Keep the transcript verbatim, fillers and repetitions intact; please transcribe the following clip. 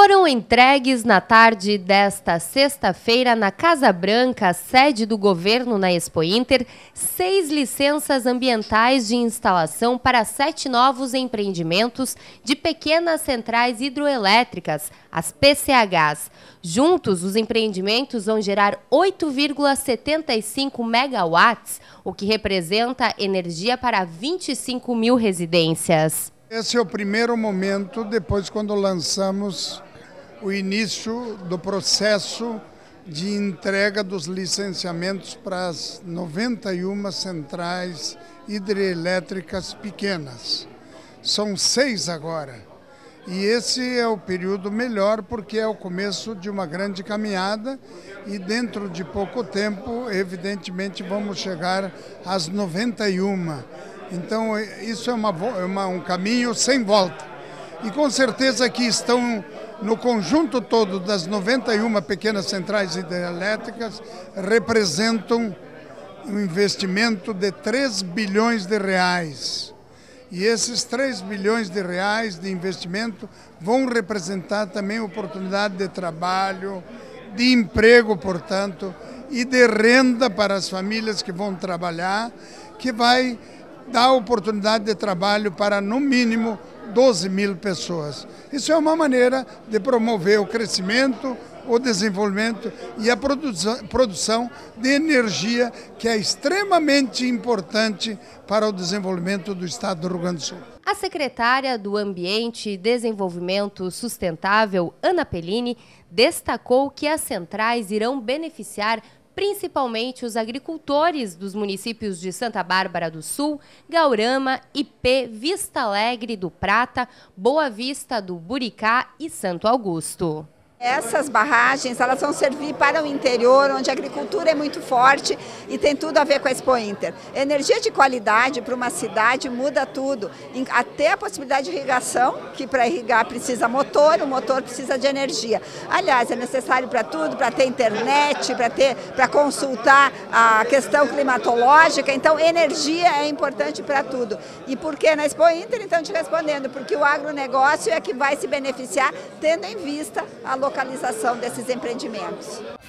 Foram entregues na tarde desta sexta-feira na Casa Branca, sede do governo na Expo Inter, seis licenças ambientais de instalação para sete novos empreendimentos de pequenas centrais hidroelétricas, as P C Hs. Juntos, os empreendimentos vão gerar oito vírgula setenta e cinco megawatts, o que representa energia para vinte e cinco mil residências. Esse é o primeiro momento, depois quando lançamos o início do processo de entrega dos licenciamentos para as noventa e uma centrais hidrelétricas pequenas. São seis agora. E esse é o período melhor porque é o começo de uma grande caminhada e dentro de pouco tempo, evidentemente, vamos chegar às noventa e uma. Então, isso é uma, uma, um caminho sem volta. E com certeza que estão no conjunto todo das noventa e uma pequenas centrais hidrelétricas, representam um investimento de três bilhões de reais. E esses três bilhões de reais de investimento vão representar também oportunidade de trabalho, de emprego, portanto, e de renda para as famílias que vão trabalhar, que vai dar oportunidade de trabalho para, no mínimo, doze mil pessoas. Isso é uma maneira de promover o crescimento, o desenvolvimento e a produção de energia que é extremamente importante para o desenvolvimento do estado do Rio Grande do Sul. A secretária do Ambiente e Desenvolvimento Sustentável, Ana Pellini, destacou que as centrais irão beneficiar principalmente os agricultores dos municípios de Santa Bárbara do Sul, Gaurama, Ipê, Vista Alegre do Prata, Boa Vista do Buricá e Santo Augusto. Essas barragens elas vão servir para o interior, onde a agricultura é muito forte e tem tudo a ver com a Expo Inter. Energia de qualidade para uma cidade muda tudo, até a possibilidade de irrigação, que para irrigar precisa motor, o motor precisa de energia. Aliás, é necessário para tudo, para ter internet, para ter, para consultar a questão climatológica, então energia é importante para tudo. E por que na Expo Inter? Então, te respondendo, porque o agronegócio é que vai se beneficiar, tendo em vista a localização desses empreendimentos.